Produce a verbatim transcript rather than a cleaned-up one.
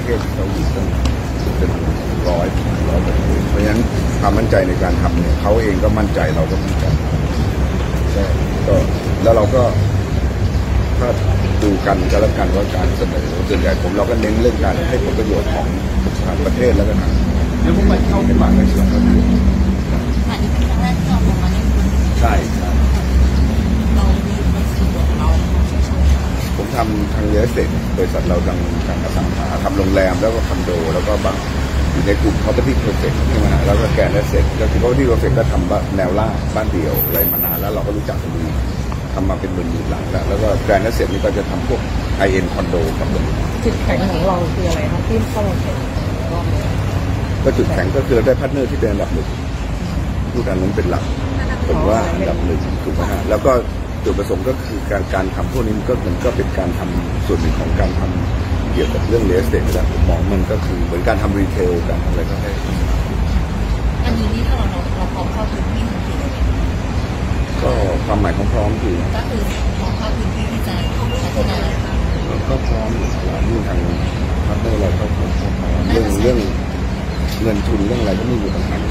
ศที่เขาอยู่ตั้งเป็นร้อยร้อยประเทศเพราะฉะนั้นความมั่นใจในการทำเนี่ยเขาเองก็มั่นใจเราก็มั่นใจก็แล้วเราก็ถ้าดูกันก็แล้วกันว่าการเสนอส่วนใหญ่ผมเราก็เน้นเรื่องการให้ผลประโยชน์ของทางประเทศแล้วก็ทางแล้วพวกมันเข้าในมาในส่วนของอันนี้เป็นครั้งแรกที่เราลงมาเล่นพื้นที่ใช่ใช่เรามีบริษัทของเราผมทำทางเยอะเสร็จบริษัทเราทางทางอสังหาทำโรงแรมแล้วก็คอนโดแล้วก็บางอยู่ในกลุ่ม property perfect ใช่ไหมฮะแล้วก็แกนเสร็จก็คือ property perfect ก็ทำแนวล่าบ้านเดี่ยวอะไรมานานแล้วเราก็รู้จักกันดีทำมาเป็นหมื่นหมื่นหลังแล้วแล้วก็แกรนด์เสร็จนี่ก็จะทำพวกไฮเอ็นคอนโดคอนโดจุดแข็งของเราคืออะไรคะที่เข้ามาแข่งก็จุดแข็งก็คือได้พาร์ทเนอร์ที่เป็นอันดับหนึ่งผู้การนั้นเป็นหลักผมว่าอันดับหนึ่งถูกไหมฮะแล้วก็จุดประสงค์ก็คือการการทำพวกนี้มันก็มันก็เป็นการทำส่วนหนึ่งของการทำเกี่ยวกับเรื่องเรียลเอสเตทนะผมมองมันก็คือเหมือนการทำรีเทลการทำอะไรก็ให้อันนี้นี่ถ้าเราเราพร้อมเข้าพื้นที่ทันทีเลยก็ความหมายของพร้อมคือก็คือพร้อมเข้าพื้นที่ที่จะพัฒนาก็พร้อมนี่ทางพาร์ทเนอร์เราก็พร้อมเรื่องเรื่องเงินทุนเรื่องอะไรก็ไม่มีปัญหา